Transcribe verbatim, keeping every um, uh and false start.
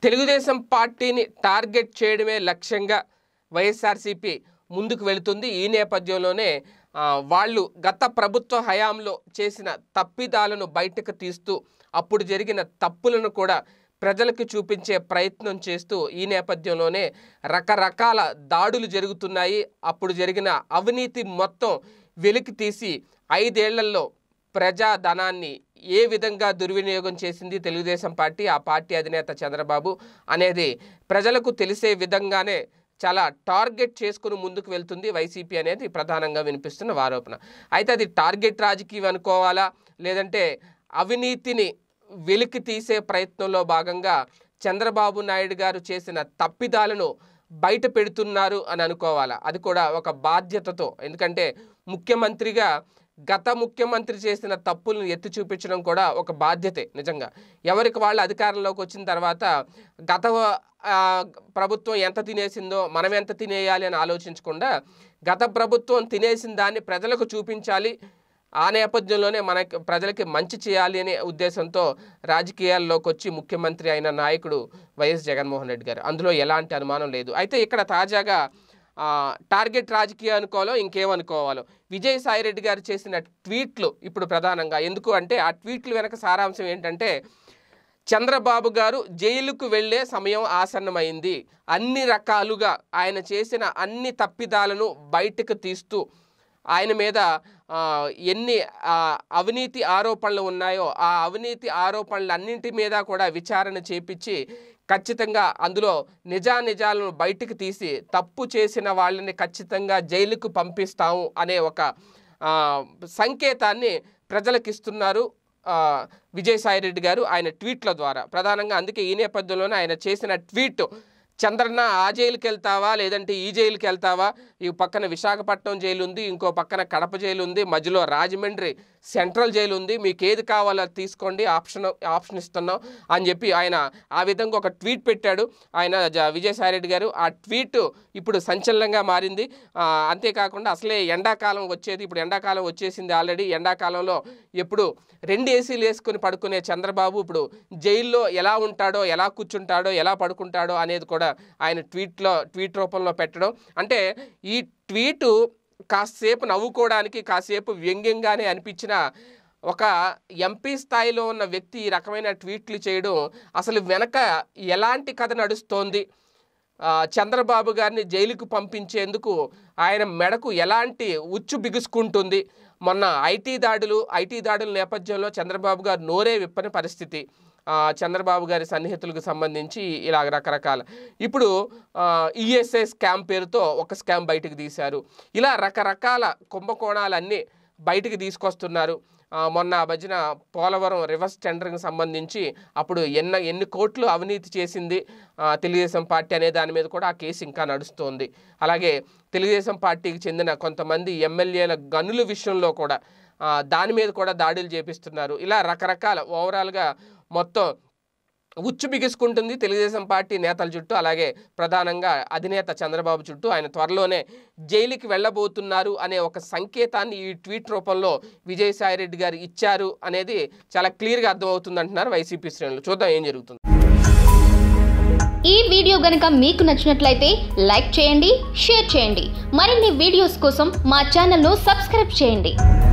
తెలుగుదేశం పార్టీని టార్గెట్ చేయడమే లక్ష్యంగా వైఎస్ఆర్సీపీ ముందుకు వెళుతుంది. ఈ నేపథ్యంలోనే వాళ్ళు గత ప్రభుత్వ హయాంలో చేసిన తప్పిదాలను బయటకు తీస్తూ అప్పుడు జరిగిన తప్పులను కూడా ప్రజలకు చూపించే ప్రయత్నం చేస్తూ ఈ నేపథ్యంలోనే రకరకాల దాడులు జరుగుతున్నాయి. అప్పుడు జరిగిన అవినీతి మొత్తం వెలికి తీసి ఐదేళ్లలో ప్రజాధనాన్ని ఏ విధంగా దుర్వినియోగం చేసింది తెలుగుదేశం పార్టీ, ఆ పార్టీ అధినేత చంద్రబాబు అనేది ప్రజలకు తెలిసే విధంగానే చాలా టార్గెట్ చేసుకుని ముందుకు వెళ్తుంది వైసీపీ అనేది ప్రధానంగా వినిపిస్తున్న ఆరోపణ. అయితే అది టార్గెట్ రాజకీయం అనుకోవాలా, లేదంటే అవినీతిని వెలికి తీసే ప్రయత్నంలో భాగంగా చంద్రబాబు నాయుడు గారు చేసిన తప్పిదాలను బయట పెడుతున్నారు అని అనుకోవాలా? అది కూడా ఒక బాధ్యతతో. ఎందుకంటే ముఖ్యమంత్రిగా గత ముఖ్యమంత్రి చేసిన తప్పులను ఎత్తి చూపించడం కూడా ఒక బాధ్యతే. నిజంగా ఎవరికి వాళ్ళు అధికారంలోకి వచ్చిన తర్వాత గత ప్రభుత్వం ఎంత తినేసిందో మనం ఎంత తినేయాలి అని ఆలోచించకుండా గత ప్రభుత్వం తినేసిన దాన్ని ప్రజలకు చూపించాలి, ఆ నేపథ్యంలోనే మనకి ప్రజలకి మంచి చేయాలి అనే ఉద్దేశంతో రాజకీయాల్లోకి వచ్చి ముఖ్యమంత్రి అయిన నాయకుడు వైఎస్ జగన్మోహన్ రెడ్డి గారు. అందులో ఎలాంటి అనుమానం లేదు. అయితే ఇక్కడ తాజాగా టార్గెట్ రాజకీయం అనుకోవాలో ఇంకేమనుకోవాలో విజయసాయిరెడ్డి గారు చేసిన ట్వీట్లు ఇప్పుడు ప్రధానంగా. ఎందుకు అంటే ఆ ట్వీట్లు వెనక సారాంశం ఏంటంటే చంద్రబాబు గారు జైలుకు వెళ్ళే సమయం ఆసన్నమైంది, అన్ని రకాలుగా ఆయన చేసిన అన్ని తప్పిదాలను బయటకు తీస్తూ ఆయన మీద ఎన్ని అవినీతి ఆరోపణలు ఉన్నాయో ఆ అవినీతి ఆరోపణలన్నింటి మీద కూడా విచారణ చేపించి ఖచ్చితంగా అందులో నిజానిజాలను బయటికి తీసి తప్పు చేసిన వాళ్ళని ఖచ్చితంగా జైలుకు పంపిస్తాము అనే ఒక సంకేతాన్ని ప్రజలకు ఇస్తున్నారు విజయసాయిరెడ్డి గారు ఆయన ట్వీట్ల ద్వారా ప్రధానంగా. అందుకే ఈ నేపథ్యంలోనే ఆయన చేసిన ట్వీట్, చంద్రన్న ఆ జైలుకి వెళ్తావా లేదంటే ఈ జైలుకి వెళ్తావా, ఈ పక్కన విశాఖపట్నం జైలు ఉంది, ఇంకో పక్కన కడప జైలు ఉంది, మధ్యలో రాజమండ్రి సెంట్రల్ జైలు ఉంది, మీకు ఏది కావాలో తీసుకోండి, ఆప్షన్ ఆప్షన్ ఇస్తున్నాం అని చెప్పి ఆయన ఆ విధంగా ఒక ట్వీట్ పెట్టాడు ఆయన విజయసాయిరెడ్డి గారు. ఆ ట్వీట్ ఇప్పుడు సంచలనంగా మారింది. అంతేకాకుండా అసలే ఎండాకాలం వచ్చేది, ఇప్పుడు ఎండాకాలం వచ్చేసింది ఆల్రెడీ. ఎండాకాలంలో ఎప్పుడు రెండు ఏసీలు వేసుకుని పడుకునే చంద్రబాబు ఇప్పుడు జైల్లో ఎలా ఉంటాడో, ఎలా కూర్చుంటాడో, ఎలా పడుకుంటాడో అనేది కూడా ఆయన ట్వీట్లో ట్వీట్ రూపంలో పెట్టడం. అంటే ఈ ట్వీటు కాసేపు నవ్వుకోవడానికి, కాసేపు వ్యంగ్యంగానే అనిపించిన ఒక ఎంపీ స్థాయిలో ఉన్న వ్యక్తి ఈ రకమైన ట్వీట్లు చేయడం అసలు వెనక ఎలాంటి కథ నడుస్తోంది, చంద్రబాబు గారిని జైలుకు పంపించేందుకు ఆయన మెడకు ఎలాంటి ఉచ్చు బిగుసుకుంటుంది, మొన్న ఐటీ దాడులు ఐటీ దాడుల నేపథ్యంలో చంద్రబాబు గారు నోరే విప్పని పరిస్థితి, చంద్రబాబు గారి సన్నిహితులకు సంబంధించి ఇలా రకరకాల. ఇప్పుడు ఈఎస్ఐ స్కామ్ పేరుతో ఒక స్కామ్ బయటకు తీశారు. ఇలా రకరకాల కుంభకోణాలన్నీ బయటికి తీసుకొస్తున్నారు. మొన్న మధ్యన పోలవరం రివర్స్ టెండరింగ్ సంబంధించి అప్పుడు ఎన్న ఎన్ని కోట్లు అవినీతి చేసింది తెలుగుదేశం పార్టీ అనే దాని మీద కూడా ఆ కేసు ఇంకా నడుస్తోంది. అలాగే తెలుగుదేశం పార్టీకి చెందిన కొంతమంది ఎమ్మెల్యేల గనుల విషయంలో కూడా దాని మీద కూడా దాడులు చేపిస్తున్నారు. ఇలా రకరకాల ఓవరాల్గా మొత్తం ఉచ్చు బిగుసుకుంటుంది తెలుగుదేశం పార్టీ నేతల చుట్టూ, అలాగే ప్రధానంగా అధినేత చంద్రబాబు చుట్టూ. ఆయన త్వరలోనే జైలుకి వెళ్ళబోతున్నారు అనే ఒక సంకేతాన్ని ఈ ట్వీట్ రూపంలో విజయసాయిరెడ్డి గారు ఇచ్చారు అనేది చాలా క్లియర్గా అర్థమవుతుంది అంటున్నారు వైసీపీ శ్రేణులు. చూద్దాం ఏం జరుగుతుంది. ఈ వీడియో గనుక మీకు నచ్చినట్లయితే లైక్ చేయండి, షేర్ చేయండి. మరిన్ని వీడియోస్ కోసం మా ఛానల్ను సబ్స్క్రైబ్ చేయండి.